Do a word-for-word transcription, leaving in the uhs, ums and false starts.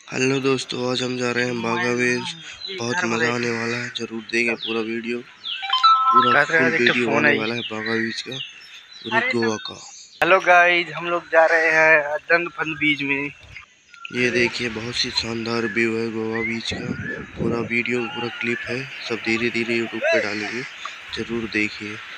Hello दोस्तों, आज हम जा रहे हैं बागा बीच। बहुत मज़ा आने वाला है, जरूर देखें पूरा वीडियो। पूरा फुल वीडियो होने वाला है बागा बीच का, पूरे गोवा का। हेलो गाइस, हम लोग जा रहे हैं अदनफन बीच में। ये देखिए, बहुत ही शानदार व्यू है गोवा बीच का। पूरा वीडियो पूरा क्लिप है, सब धीरे धीरे यूट्यूब पे डालेंगे, जरूर देखिए।